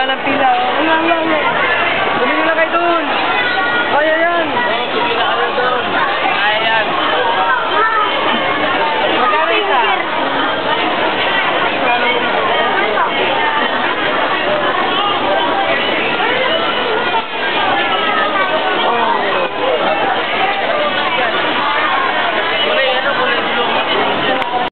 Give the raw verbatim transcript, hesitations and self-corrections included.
Haba ng pila. Oh. Bumili na kayo doon.